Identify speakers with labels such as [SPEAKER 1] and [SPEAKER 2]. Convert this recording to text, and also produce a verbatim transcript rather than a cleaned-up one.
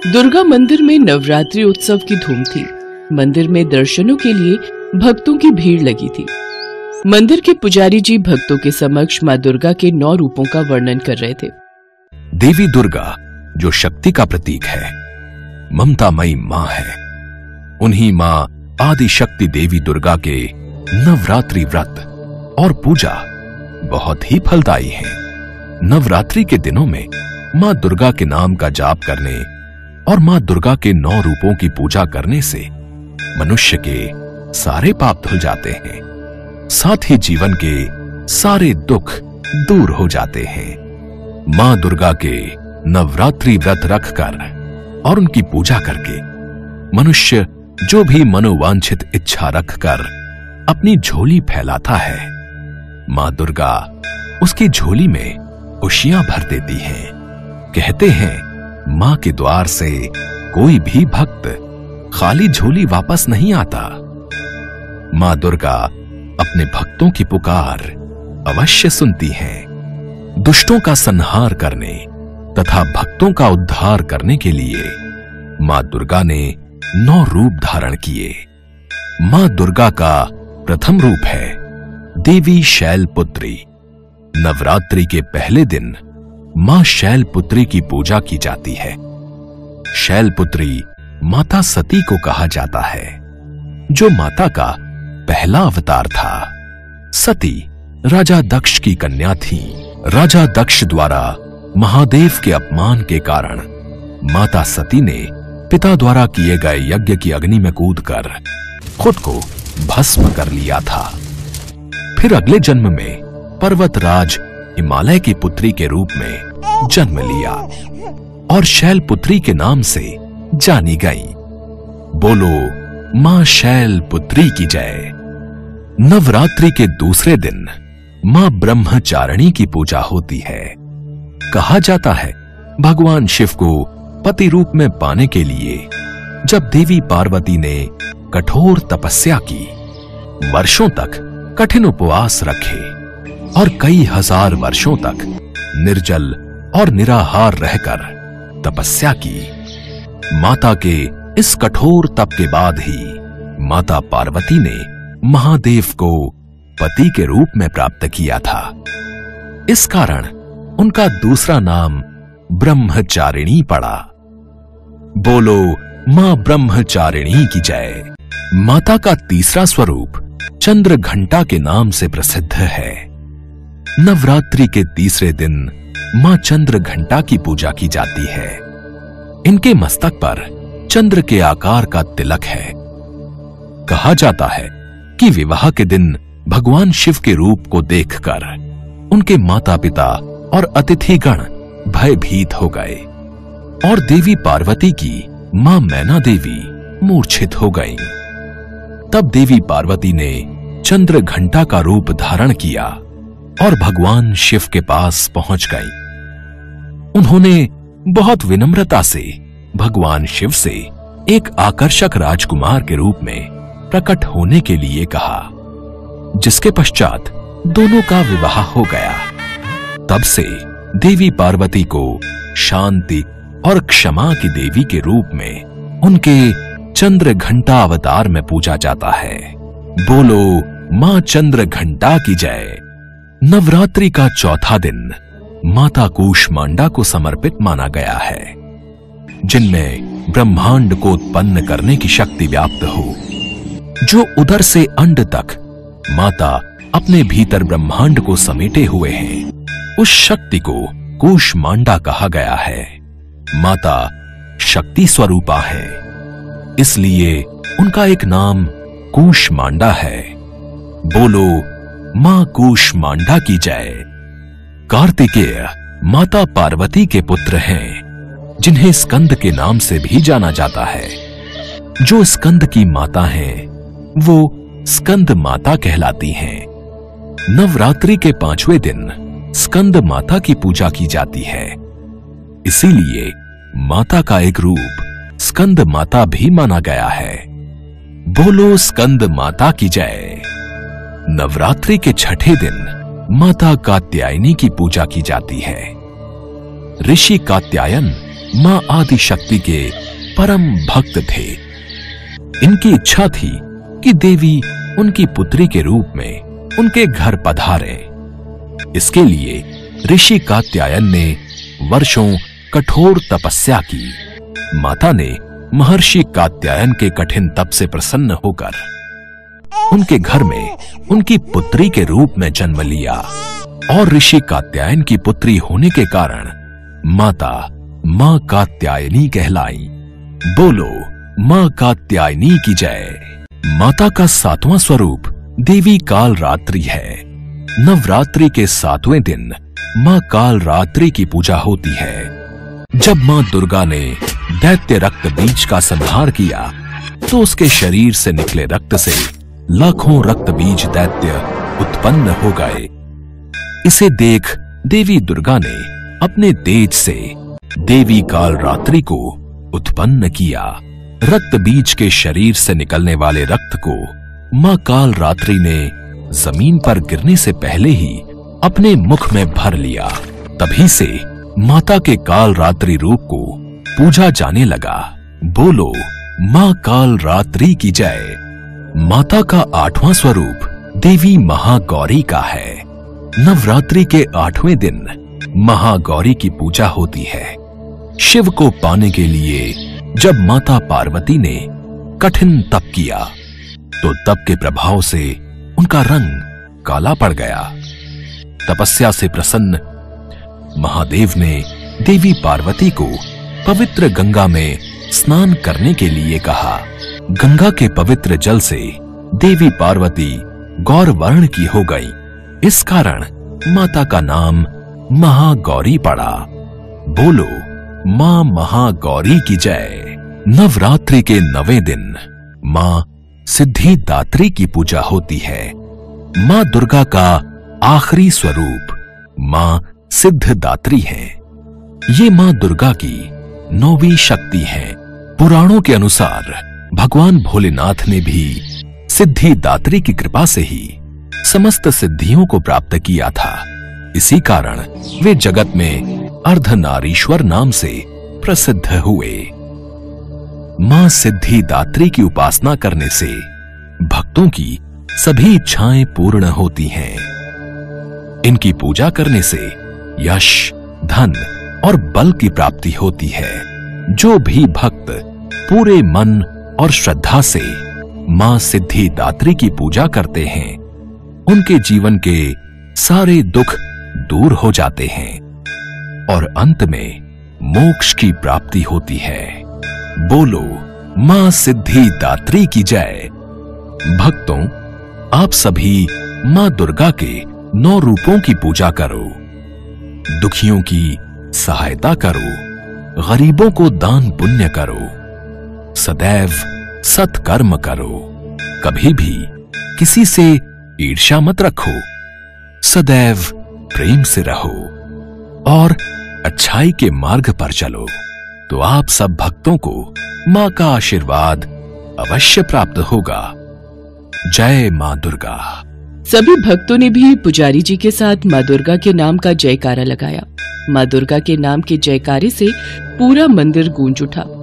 [SPEAKER 1] दुर्गा मंदिर में नवरात्रि उत्सव की धूम थी। मंदिर में दर्शनों के लिए भक्तों की भीड़ लगी थी। मंदिर के पुजारी जी भक्तों के समक्ष मां दुर्गा के नौ रूपों का वर्णन कर रहे थे।
[SPEAKER 2] देवी दुर्गा जो शक्ति का प्रतीक है, ममतामयी मां है। उन्हीं मां आदि शक्ति देवी दुर्गा के नवरात्रि व्रत और पूजा बहुत ही फलदायी है। नवरात्रि के दिनों में मां दुर्गा के नाम का जाप करने और मां दुर्गा के नौ रूपों की पूजा करने से मनुष्य के सारे पाप धुल जाते हैं, साथ ही जीवन के सारे दुख दूर हो जाते हैं। मां दुर्गा के नवरात्रि व्रत रखकर और उनकी पूजा करके मनुष्य जो भी मनोवांछित इच्छा रखकर अपनी झोली फैलाता है, मां दुर्गा उसकी झोली में खुशियां भर देती हैं। कहते हैं मां के द्वार से कोई भी भक्त खाली झोली वापस नहीं आता। मां दुर्गा अपने भक्तों की पुकार अवश्य सुनती हैं। दुष्टों का संहार करने तथा भक्तों का उद्धार करने के लिए मां दुर्गा ने नौ रूप धारण किए। मां दुर्गा का प्रथम रूप है देवी शैलपुत्री। नवरात्रि के पहले दिन मां शैलपुत्री की पूजा की जाती है। शैलपुत्री माता सती को कहा जाता है, जो माता का पहला अवतार था। सती राजा दक्ष की कन्या थी। राजा दक्ष द्वारा महादेव के अपमान के कारण माता सती ने पिता द्वारा किए गए यज्ञ की अग्नि में कूदकर खुद को भस्म कर लिया था। फिर अगले जन्म में पर्वतराज हिमालय की पुत्री के रूप में जन्म लिया और शैलपुत्री के नाम से जानी गई। बोलो मां शैलपुत्री की जय। नवरात्रि के दूसरे दिन मां ब्रह्मचारिणी की पूजा होती है। कहा जाता है भगवान शिव को पति रूप में पाने के लिए जब देवी पार्वती ने कठोर तपस्या की, वर्षों तक कठिन उपवास रखे और कई हजार वर्षों तक निर्जल और निराहार रहकर तपस्या की, माता के इस कठोर तप के बाद ही माता पार्वती ने महादेव को पति के रूप में प्राप्त किया था। इस कारण उनका दूसरा नाम ब्रह्मचारिणी पड़ा। बोलो मां ब्रह्मचारिणी की जय। माता का तीसरा स्वरूप चंद्र घंटा के नाम से प्रसिद्ध है। नवरात्रि के तीसरे दिन मां चंद्र घंटा की पूजा की जाती है। इनके मस्तक पर चंद्र के आकार का तिलक है। कहा जाता है कि विवाह के दिन भगवान शिव के रूप को देखकर उनके माता पिता और अतिथिगण भयभीत हो गए और देवी पार्वती की मां मैना देवी मूर्छित हो गईं। तब देवी पार्वती ने चंद्र घंटा का रूप धारण किया और भगवान शिव के पास पहुंच गई। उन्होंने बहुत विनम्रता से भगवान शिव से एक आकर्षक राजकुमार के रूप में प्रकट होने के लिए कहा, जिसके पश्चात दोनों का विवाह हो गया। तब से देवी पार्वती को शांति और क्षमा की देवी के रूप में उनके चंद्र घंटा अवतार में पूजा जाता है। बोलो मां चंद्र घंटा की जय। नवरात्रि का चौथा दिन माता कूष्मांडा को समर्पित माना गया है, जिनमें ब्रह्मांड को उत्पन्न करने की शक्ति व्याप्त हो। जो उदर से अंड तक माता अपने भीतर ब्रह्मांड को समेटे हुए हैं, उस शक्ति को कूष्मांडा कहा गया है। माता शक्ति स्वरूपा है, इसलिए उनका एक नाम कूष्मांडा है। बोलो मां कूष्मांडा की जय। कार्तिकेय माता पार्वती के पुत्र हैं, जिन्हें स्कंद के नाम से भी जाना जाता है। जो स्कंद की माता हैं, वो स्कंद माता कहलाती हैं। नवरात्रि के पांचवें दिन स्कंद माता की पूजा की जाती है, इसीलिए माता का एक रूप स्कंद माता भी माना गया है। बोलो स्कंद माता की जय। नवरात्रि के छठे दिन माता कात्यायनी की पूजा की जाती है। ऋषि कात्यायन मां आदि शक्ति के परम भक्त थे। इनकी इच्छा थी कि देवी उनकी पुत्री के रूप में उनके घर पधारे। इसके लिए ऋषि कात्यायन ने वर्षों कठोर तपस्या की। माता ने महर्षि कात्यायन के कठिन तप से प्रसन्न होकर उनके घर में उनकी पुत्री के रूप में जन्म लिया और ऋषि कात्यायन की पुत्री होने के कारण माता मां कात्यायनी कहलाई। बोलो मां कात्यायनी की जय। माता का सातवां स्वरूप देवी काल रात्रि है। नवरात्रि के सातवें दिन मां काल रात्रि की पूजा होती है। जब मां दुर्गा ने दैत्य रक्त बीज का संहार किया तो उसके शरीर से निकले रक्त से लाखों रक्त बीज दैत्य उत्पन्न हो गए। इसे देख देवी दुर्गा ने अपने तेज से देवी काल रात्रि को उत्पन्न किया। रक्त बीज के शरीर से निकलने वाले रक्त को मां काल रात्रि ने जमीन पर गिरने से पहले ही अपने मुख में भर लिया। तभी से माता के काल रात्रि रूप को पूजा जाने लगा। बोलो मां काल रात्रि की जय। माता का आठवां स्वरूप देवी महागौरी का है। नवरात्रि के आठवें दिन महागौरी की पूजा होती है। शिव को पाने के लिए जब माता पार्वती ने कठिन तप किया तो तप के प्रभाव से उनका रंग काला पड़ गया। तपस्या से प्रसन्न महादेव ने देवी पार्वती को पवित्र गंगा में स्नान करने के लिए कहा। गंगा के पवित्र जल से देवी पार्वती गौर वर्ण की हो गई। इस कारण माता का नाम महागौरी पड़ा। बोलो मां महागौरी की जय। नवरात्रि के नवें दिन मां सिद्धिदात्री की पूजा होती है। मां दुर्गा का आखिरी स्वरूप मां सिद्धिदात्री है। ये मां दुर्गा की नौवीं शक्ति है। पुराणों के अनुसार भगवान भोलेनाथ ने भी सिद्धिदात्री की कृपा से ही समस्त सिद्धियों को प्राप्त किया था। इसी कारण वे जगत में अर्धनारीश्वर नाम से प्रसिद्ध हुए। मां सिद्धिदात्री की उपासना करने से भक्तों की सभी इच्छाएं पूर्ण होती हैं। इनकी पूजा करने से यश, धन और बल की प्राप्ति होती है। जो भी भक्त पूरे मन और श्रद्धा से मां सिद्धिदात्री की पूजा करते हैं उनके जीवन के सारे दुख दूर हो जाते हैं और अंत में मोक्ष की प्राप्ति होती है। बोलो मां सिद्धिदात्री की जय। भक्तों, आप सभी मां दुर्गा के नौ रूपों की पूजा करो। दुखियों की सहायता करो, गरीबों को दान पुण्य करो, सदैव सत्कर्म करो, कभी भी किसी से ईर्ष्या मत रखो, सदैव प्रेम से रहो और अच्छाई के मार्ग पर चलो, तो आप सब भक्तों को मां का आशीर्वाद अवश्य प्राप्त होगा। जय मां दुर्गा।
[SPEAKER 1] सभी भक्तों ने भी पुजारी जी के साथ मां दुर्गा के नाम का जयकारा लगाया। मां दुर्गा के नाम के जयकारे से पूरा मंदिर गूंज उठा।